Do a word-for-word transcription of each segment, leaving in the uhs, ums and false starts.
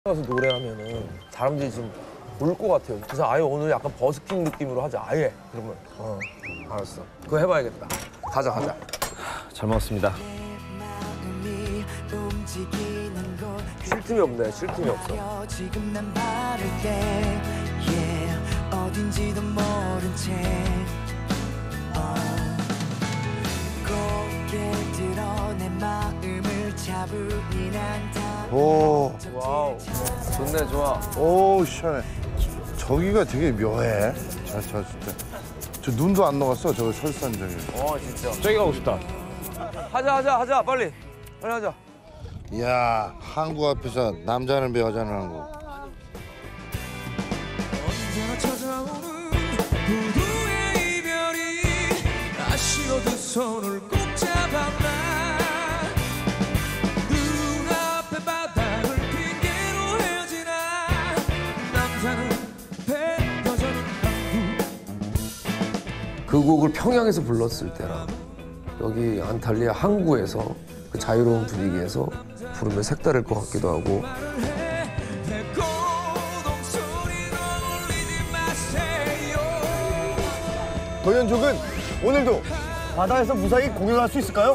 가서 노래하면은 사람들이 좀 올 것 같아요. 그래서 아예 오늘 약간 버스킹 느낌으로 하자. 아예. 그러면 어 알았어. 그거 해봐야겠다. 가자 가자. 잘 먹었습니다. 쉴 틈이 없네. 쉴 틈이 없어. 오, 와우. 좋네 좋아. 오, 시원해. 저기가 되게 묘해. 저, 저 진짜. 저 눈도 안 녹았어, 저거 설산 저기. 어 진짜. 저기 가고 싶다. 하자 하자 하자 빨리. 빨리 하자. 이야, 한국 앞에서 남자는 배, 여자는 한국. 언제나 찾아오는 부두의 이별이 아쉬워 두 손을 꼭 잡았나 눈앞에 바다를 핑계로 헤어지나 남자는 배 여자는 항구 그 곡을 평양에서 불렀을 때랑 여기 안탈리아 항구에서 그 자유로운 분위기에서 부르면 색다를 것 같기도 하고. 도현족은 오늘도 바다에서 무사히 공연할 수 있을까요?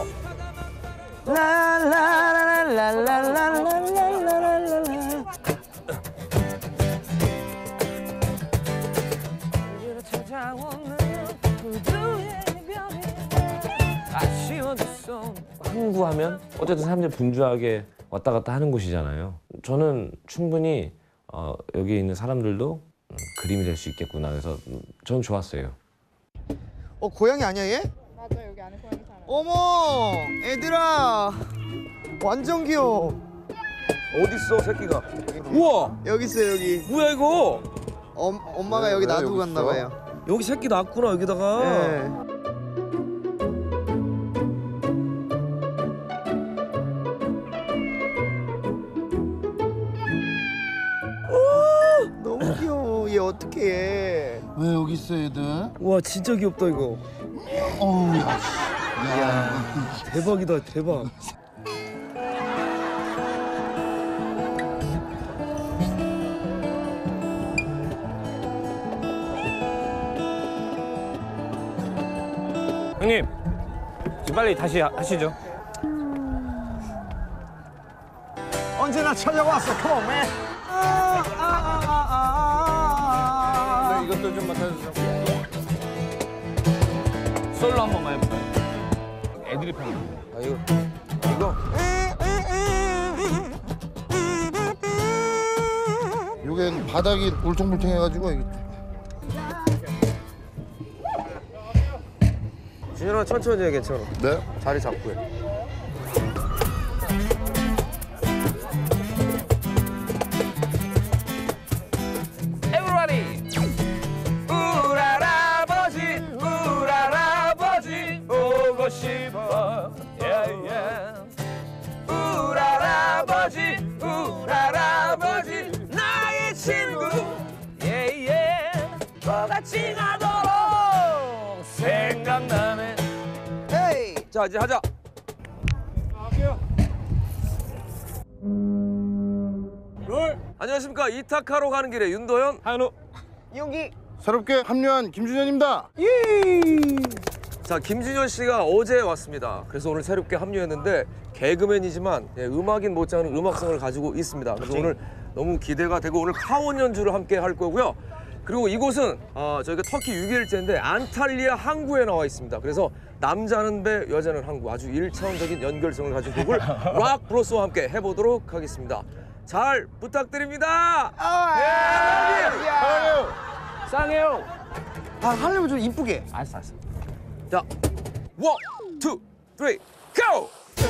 항구 하면 어쨌든 사람들이 분주하게 왔다 갔다 하는 곳이잖아요. 저는 충분히 어, 여기 있는 사람들도 음, 그림이 될 수 있겠구나. 그래서 음, 저는 좋았어요. 어, 고양이 아니야 얘? 맞아, 여기 안에 고양이 살아. 어머, 애들아. 완전 귀여워. 어딨어 새끼가? 우와 여기 있어요, 여기. 뭐야 이거? 엄, 엄마가 왜, 여기 왜 놔두고 여기 갔나 있어? 봐요. 여기 새끼 낳았구나 여기다가. 네. 너무 귀여워. 얘 어떡해 얘. 왜 여기 있어, 애들? 와 진짜 귀엽다 이거. 어우, 야. 야. 대박이다 대박. 형님, 지금 빨리 다시 하, 하시죠. 언제나 찾아왔어. 컴온 맨. 네, 이것도 좀 맡아주세요. 솔로 한 번만 해볼까요? 애들이 편해. 아 이거 이거. 여긴 바닥이 울퉁불퉁해가지고 이게 준현아 천천히 해 괜찮아. 네? 자리 잡고 해. Everybody 우랄아버지 우랄아버지 오고 싶어 yeah, yeah. 우랄아버지 우랄아버지 나의 친구 yeah, yeah. 똑같이 가도록 생각나네. 헤이. 자 이제 하자. 롤. 안녕하십니까. 이타카로 가는 길에 윤도현, 한우. 여기. 새롭게 합류한 김준현입니다. 자 김준현 씨가 어제 왔습니다. 그래서 오늘 새롭게 합류했는데 개그맨이지만 예, 음악인 못지않은 음악성을 가지고 있습니다. 그래서 오늘 너무 기대가 되고 오늘 카원 연주를 함께 할 거고요. 그리고 이곳은 어, 저희가 터키 육 일째인데 안탈리아 항구에 나와 있습니다. 그래서 남자는 배, 여자는 항구 아주 일차원적인 연결성을 가진 곡을 락 브로스와 함께 해보도록 하겠습니다. 잘 부탁드립니다. 야. 쌍해요. 아, 하려면 좀 이쁘게. 알았어, 알았어. 자, 원, 투, 쓰리, 고!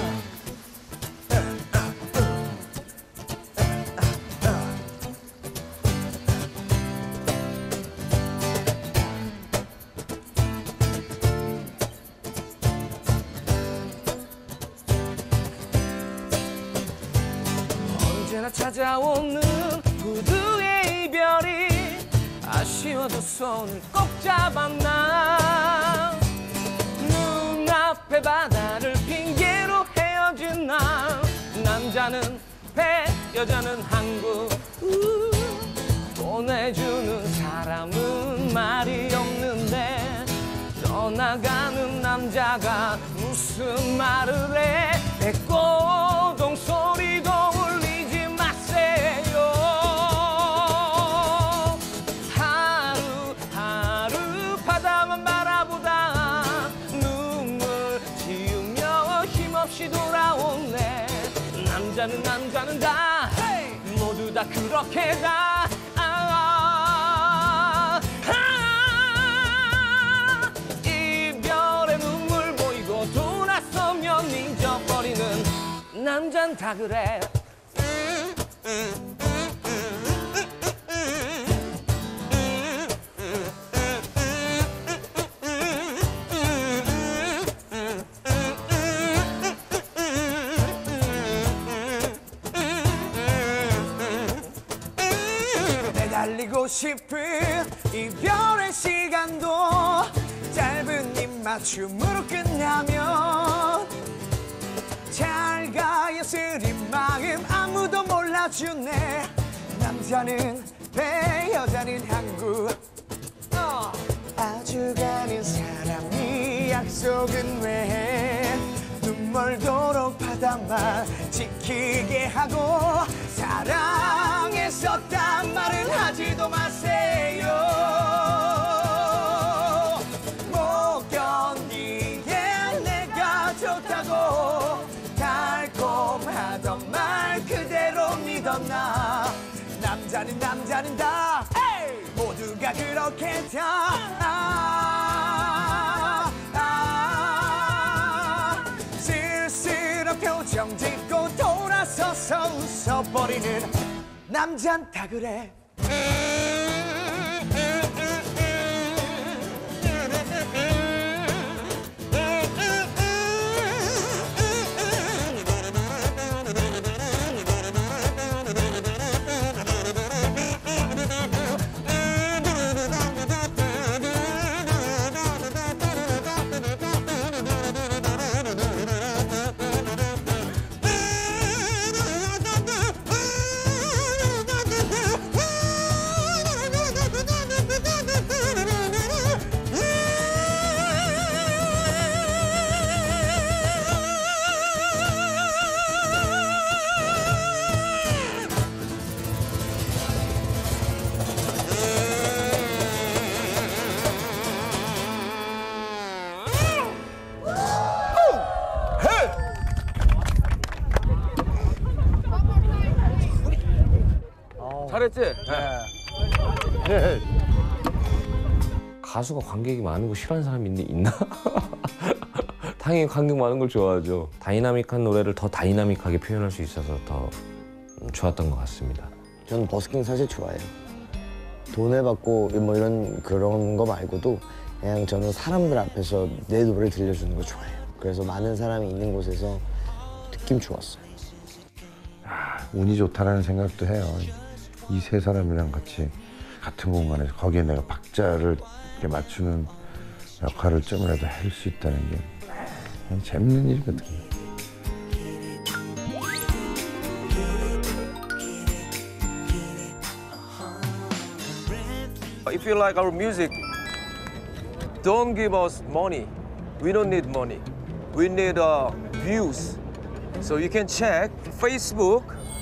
언제나 찾아오는 부두의 이별이 아쉬워 두 손을 꼭 잡았나 눈앞에 바다를 핑계로 헤어진 나 남자는 배 여자는 항구 우, 보내주는 사람은 말이 없는데 떠나가는 남자가 무슨 말을 해 백고동 소리도 울리지 마세요. 하루하루 바다만 바라보다 눈물 지우며 힘없이 돌아오네. 남자는 남자는 다 모두 다 그렇게 다 아, 아, 이별의 눈물 보이고 돌아서면 잊어버리는 남잔 다 그래. 달리고 싶은 이별의 시간도 짧은 입맞춤으로 끝나면 잘 가요 쓰린 마음 아무도 몰라주네. 남자는 배 여자는 항구 어. 아주 가는 사람이 약속은 왜 눈멀도록 바다만 지키게 하고 사랑했었단 말은 하지도 마세요. 못 견디게 내가 좋다고 달콤하던 말 그대로 믿었나. 남자는 남자는 다 에이! 모두가 그렇게 다 아, 아, 쓸쓸한 표정 짓고 돌아서서 웃어버리는 남잔 다 그래. 잘했지? 네. 가수가 관객이 많은 거 싫어하는 사람이 있- 있나? 당연히 관객 많은 걸 좋아하죠. 다이나믹한 노래를 더 다이나믹하게 표현할 수 있어서 더 좋았던 것 같습니다. 저는 버스킹 사실 좋아해요. 돈을 받고 뭐 이런 그런 거 말고도 그냥 저는 사람들 앞에서 내 노래를 들려주는 거 좋아해요. 그래서 많은 사람이 있는 곳에서 느낌 좋았어요. 운이 좋다라는 생각도 해요. 이 세 사람이랑 같이 같은 공간에서 거기에 내가 박자를 이렇게 맞추는 역할을 좀이라도 할 수 있다는 게 그냥 재밌는 일이거든요. If you like our music, don't give us money. We don't need money. We need uh, views. So you can check Facebook,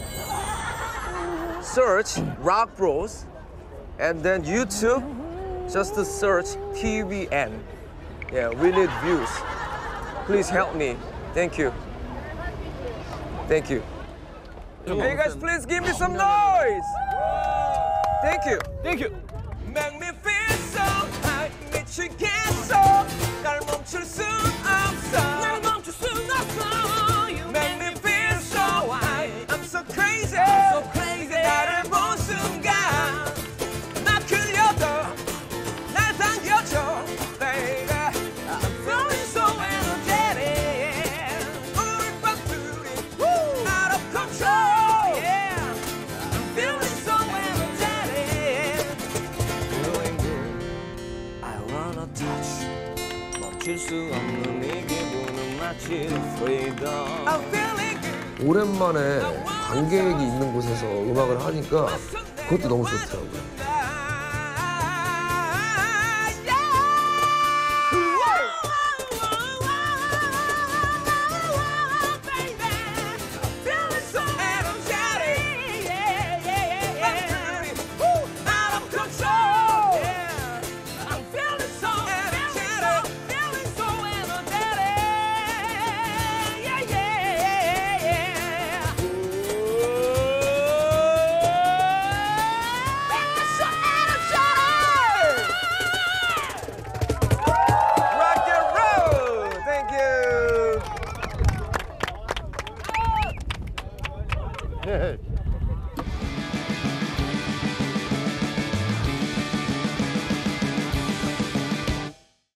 search Rock Bros, and then YouTube, just to search T V N. Yeah, we need views. Please help me. Thank you. Thank you. Hey guys, please give me some noise. Thank you. Thank you. Make me feel so high, 미치겠어. 날 멈출 순 없어. 날 멈출 순 없어. You make me feel so high. I'm so crazy. I'm so crazy. 나를 본 순간 나 끌려도 날 당겨줘, baby. I'm feeling so energetic. 우리 밤들이 out of control. Yeah. I'm feeling so energetic. Feeling good. I wanna touch. 멈출 수 없는 이 기분은 마치 freedom. I'm feeling good. 오랜만에 관객이 있는 곳에서 음악을 하니까 그것도 너무 좋더라고요. Rock and roll. Thank you. 네.